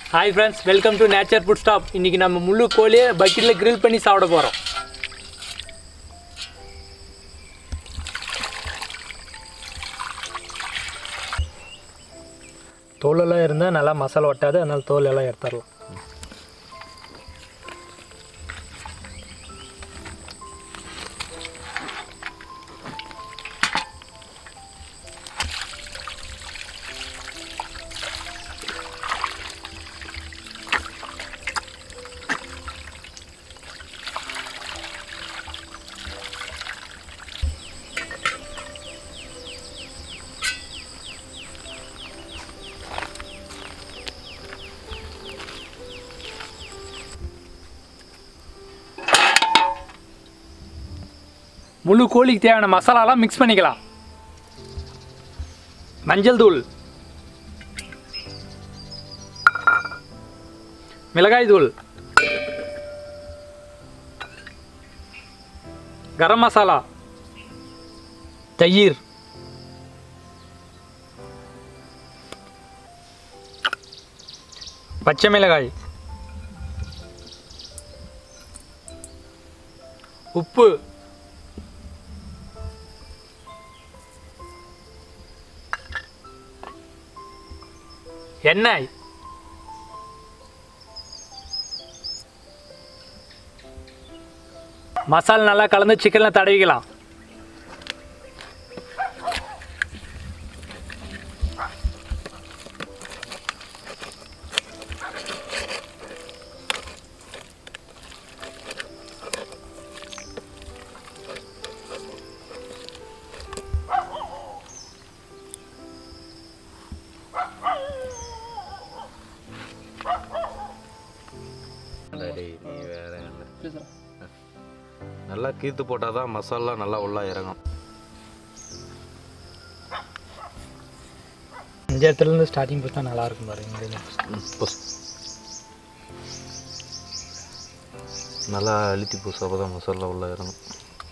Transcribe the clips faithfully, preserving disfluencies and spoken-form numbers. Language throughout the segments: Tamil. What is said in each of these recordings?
Hi friends, welcome to Nature Food Stop. இன்னைக்கு நம்ம முள்ளு கோழியை பக்கெட்ல grill பண்ணி சாப்பிட போறோம். தோல் எல்லாம் இருந்தா நல்லா மசாலா ஒட்டாது, அதனால தோல் எல்லாம் எடுத்துறலாம். முழு கோழிக்கு தேவையான மசாலாலாம் மிக்ஸ் பண்ணிக்கலாம். மஞ்சள் தூள், மிளகாய் தூள், கரம் மசாலா, தயிர், பச்சை மிளகாய், உப்பு, எண்ணெய், மசாலா நல்லா கலந்து சிக்கன்ல தடவிக்கலாம். நல்லா கீத்து போட்டால் தான் மசாலா நல்லா உள்ளே இறங்கும். இந்த இடத்துலேருந்து ஸ்டார்டிங் பார்த்தா நல்லா இருக்கும் பாருங்க. நல்லா அழுத்தி பூசா அப்போ தான் மசாலா உள்ளே இறங்கும்.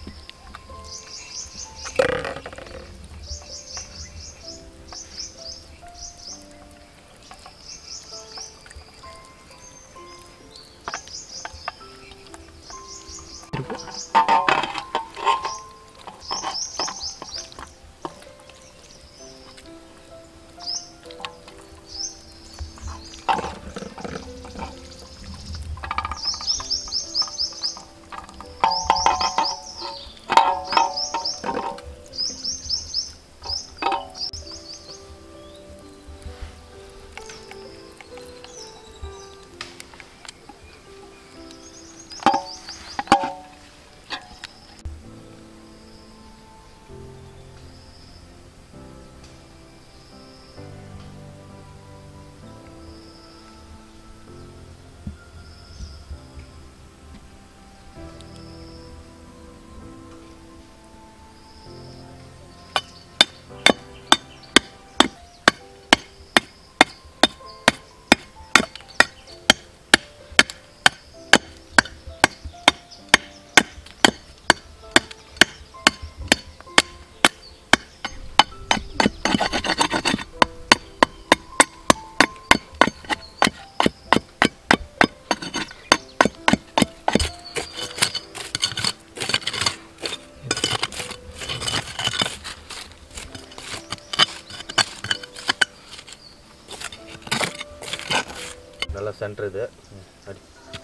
நல்லா சென்டர் இது அடி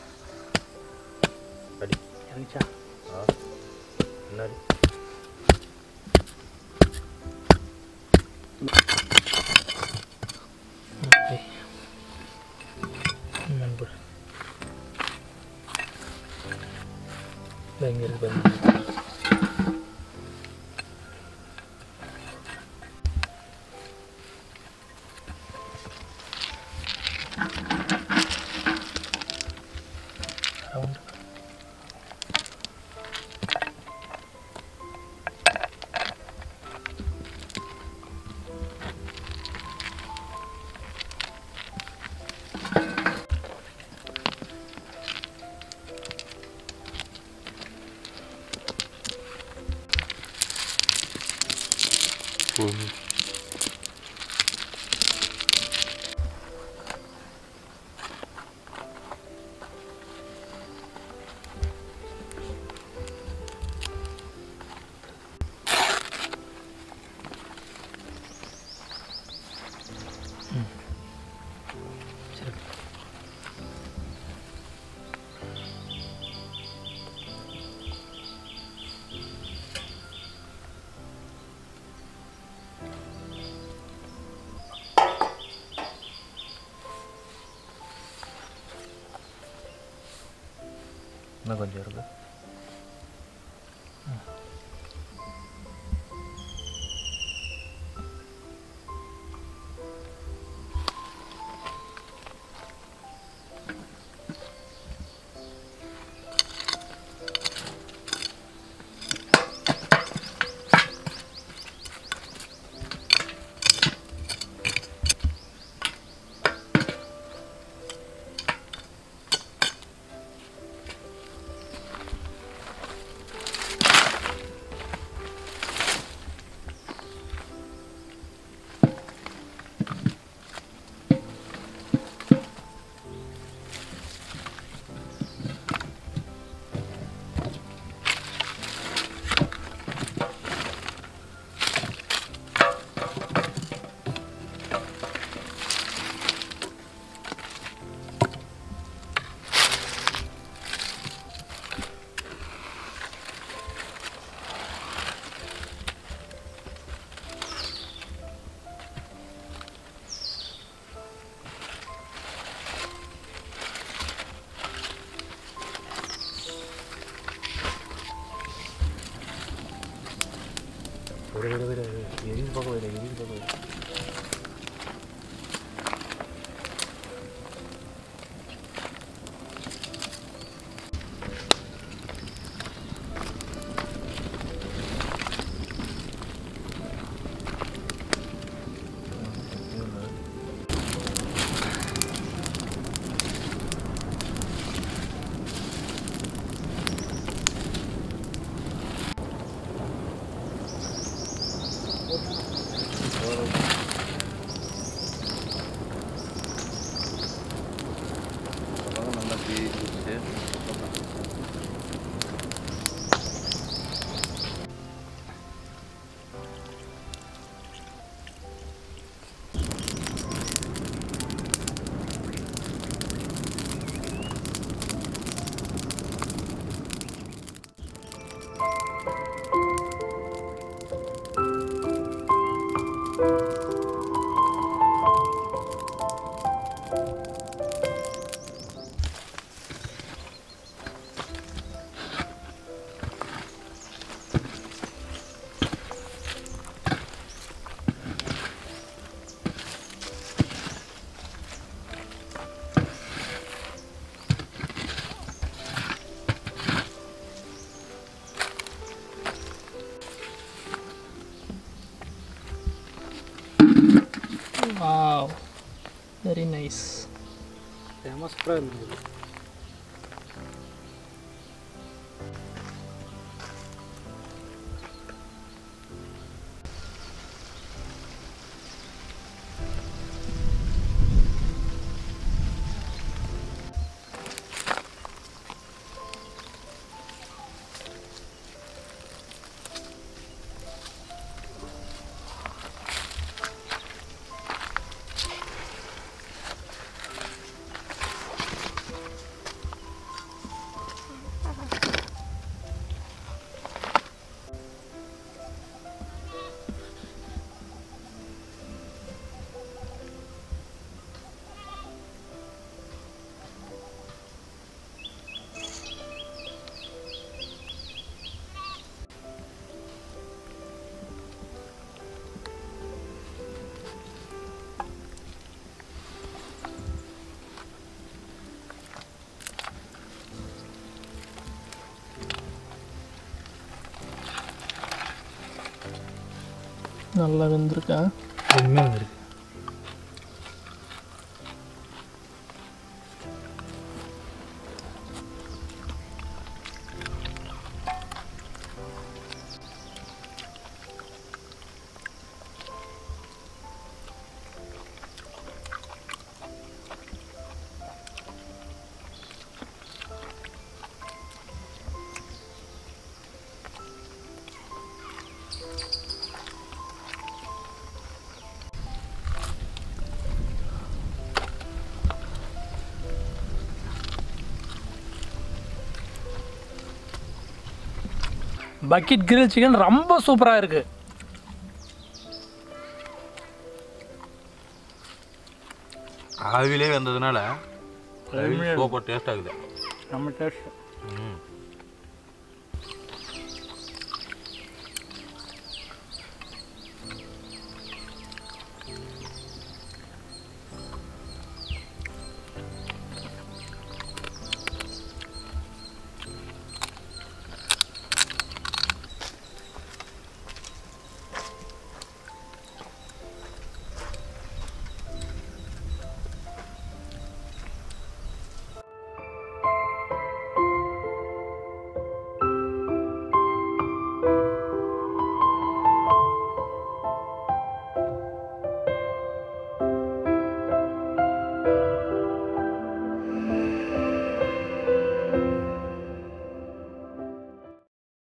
அடி அடிச்சா ஆ என்னடி நம்பர் இங்கே இருக்கு. இன்னும் கொஞ்சம் இருக்குது. ஒரு விட விட எரிஞ்சு பார்க்க விட எரிஞ்சு பார்க்க விட நல்லா தீ குடிச்சு Wow, very nice. Famous friend. நல்லா வெந்திருக்கா? உண்மையாக வெந்திருக்கு. பக்கெட் கிரில் சிக்கன் ரொம்ப சூப்பராக இருக்கு. ஆவிலே வந்ததுனால சூப்பர் டேஸ்ட் ஆகுது. நம்ம டேஸ்ட் ம்